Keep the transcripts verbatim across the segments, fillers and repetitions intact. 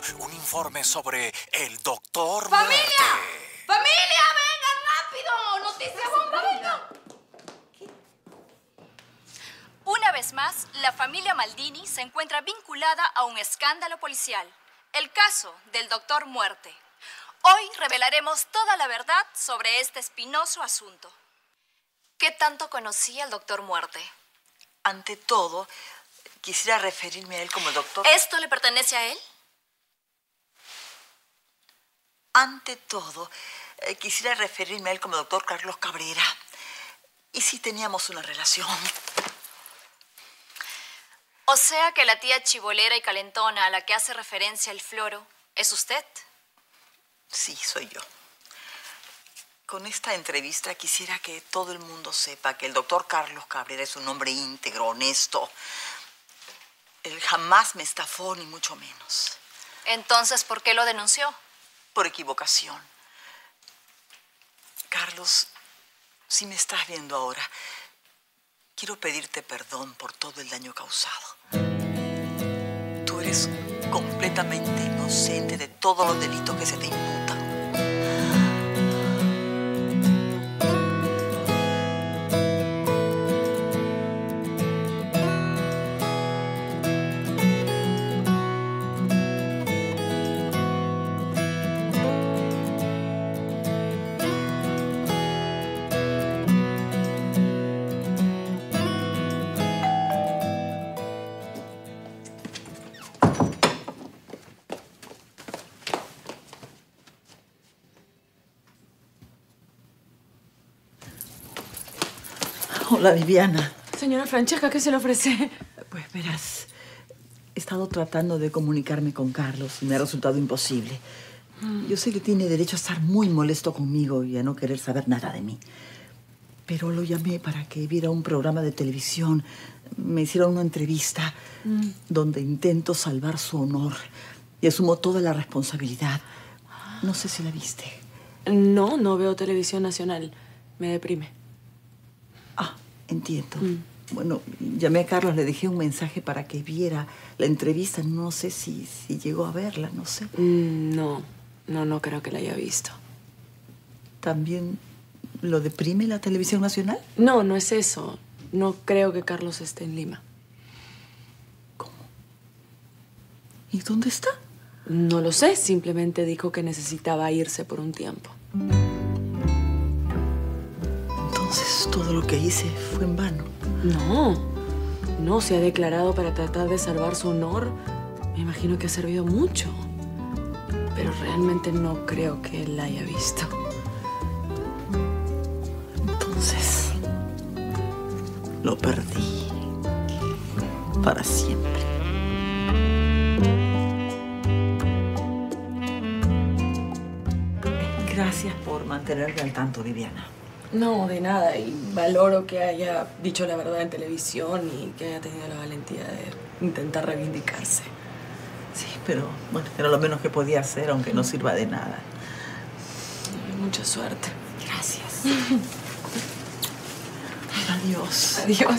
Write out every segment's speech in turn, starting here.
un informe sobre el doctor ¡Familia! Muerte. ¡Familia, vengan rápido! ¡Noticia bomba, vengan! Una vez más, la familia Maldini se encuentra vinculada a un escándalo policial. El caso del doctor Muerte. Hoy revelaremos toda la verdad sobre este espinoso asunto. ¿Qué tanto conocía el doctor Muerte? Ante todo, quisiera referirme a él como el doctor... ¿Esto le pertenece a él? Ante todo, eh, quisiera referirme a él como el doctor Carlos Cabrera. Y si teníamos una relación. O sea que la tía chibolera y calentona a la que hace referencia el Floro es usted. Sí, soy yo. Con esta entrevista quisiera que todo el mundo sepa que el doctor Carlos Cabrera es un hombre íntegro, honesto. Él jamás me estafó, ni mucho menos. Entonces, ¿por qué lo denunció? Por equivocación. Carlos, si me estás viendo ahora, quiero pedirte perdón por todo el daño causado. Tú eres completamente inocente de todos los delitos que se te imputan. Hola, Viviana. Señora Francesca, ¿qué se le ofrece? Pues verás, he estado tratando de comunicarme con Carlos y me ha resultado imposible. Mm. Yo sé que tiene derecho a estar muy molesto conmigo y a no querer saber nada de mí. Pero lo llamé para que viera un programa de televisión, me hiciera una entrevista mm. donde intento salvar su honor y asumo toda la responsabilidad. No sé si la viste. No, no veo televisión nacional. Me deprime. Ah, entiendo. Mm. Bueno, llamé a Carlos, le dejé un mensaje para que viera la entrevista. No sé si, si llegó a verla, no sé. Mm, no, no, no creo que la haya visto. ¿También lo deprime la televisión nacional? No, no es eso. No creo que Carlos esté en Lima. ¿Cómo? ¿Y dónde está? No lo sé, simplemente dijo que necesitaba irse por un tiempo. Entonces, todo lo que hice fue en vano. No, no, se ha declarado para tratar de salvar su honor. Me imagino que ha servido mucho. Pero realmente no creo que él la haya visto. Entonces, lo perdí para siempre. Gracias por mantenerme al tanto, Viviana. No, de nada. Y valoro que haya dicho la verdad en televisión y que haya tenido la valentía de intentar reivindicarse. Sí, pero bueno, era lo menos que podía hacer, aunque no sirva de nada. Mucha suerte. Gracias. Adiós. Adiós.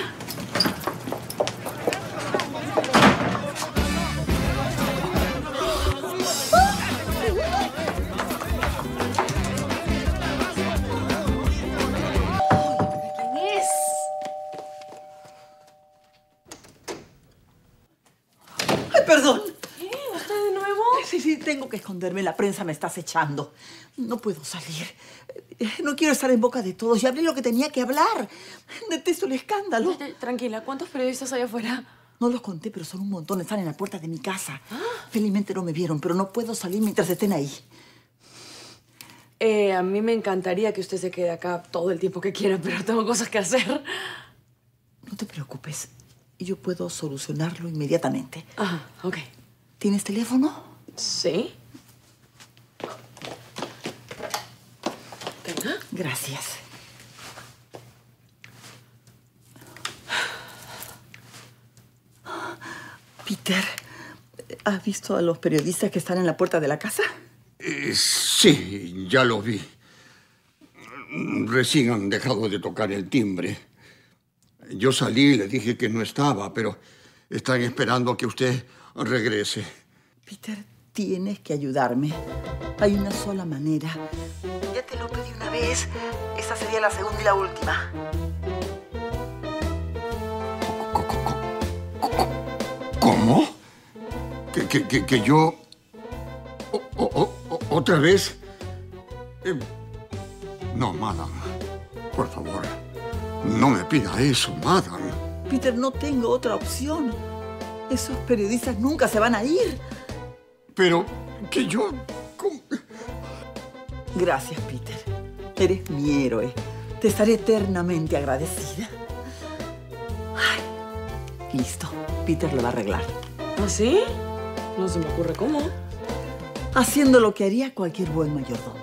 Perdón. ¿Qué? ¿Usted de nuevo? Sí, sí, tengo que esconderme. La prensa me está acechando. No puedo salir. No quiero estar en boca de todos. Ya hablé lo que tenía que hablar. Detesto el escándalo. Tranquila, ¿cuántos periodistas hay afuera? No los conté, pero son un montón. Están en la puerta de mi casa. ¿Ah? Felizmente no me vieron, pero no puedo salir mientras estén ahí. Eh, a mí me encantaría que usted se quede acá todo el tiempo que quiera, pero tengo cosas que hacer. No te preocupes. Yo puedo solucionarlo inmediatamente. Ajá, ok. ¿Tienes teléfono? Sí. ¿Tenga? Gracias. Peter, ¿has visto a los periodistas que están en la puerta de la casa? Eh, sí, ya los vi. Recién han dejado de tocar el timbre. Yo salí y les dije que no estaba, pero están esperando a que usted regrese. Peter, tienes que ayudarme. Hay una sola manera. Ya te lo pedí una vez. Esta sería la segunda y la última. ¿Cómo? ¿Que, que, que, que yo... O, o, o, ¿Otra vez? Eh, no, madame. Por favor, no me pida eso, madame. Peter, no tengo otra opción. Esos periodistas nunca se van a ir. Pero que yo... ¿cómo? Gracias, Peter. Eres mi héroe. Te estaré eternamente agradecida. Ay, listo. Peter lo va a arreglar. ¿Ah, sí? No se me ocurre cómo. Haciendo lo que haría cualquier buen mayordomo.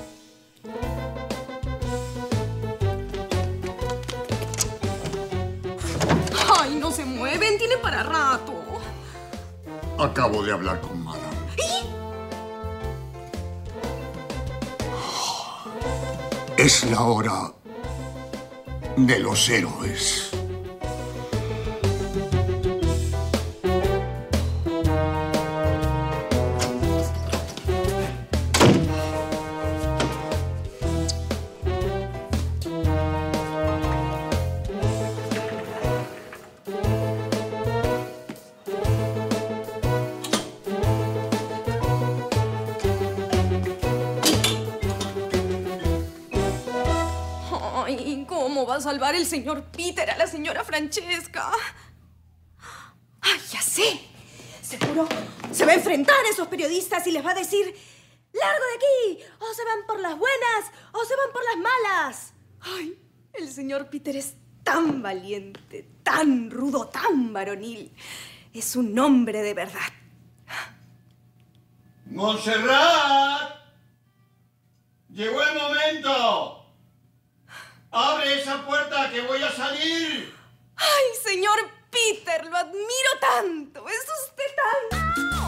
¡Ay, no se mueven! ¡Tiene para rato! Acabo de hablar con madame. Es la hora de los héroes. Ay, ¿cómo va a salvar el señor Peter a la señora Francesca? ¡Ay, ya sé! Seguro se va a enfrentar a esos periodistas y les va a decir: ¡largo de aquí! O se van por las buenas o se van por las malas. ¡Ay! El señor Peter es tan valiente, tan rudo, tan varonil. Es un hombre de verdad. ¡Montserrat! ¡Llegó el momento! ¡Abre esa puerta que voy a salir! ¡Ay, señor Peter! ¡Lo admiro tanto! ¡Es usted tan...